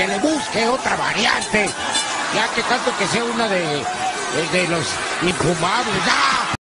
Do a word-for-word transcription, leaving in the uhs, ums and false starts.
que le busque otra variante, ya que tanto que sea una de, de, de los infumables. ¡Ah!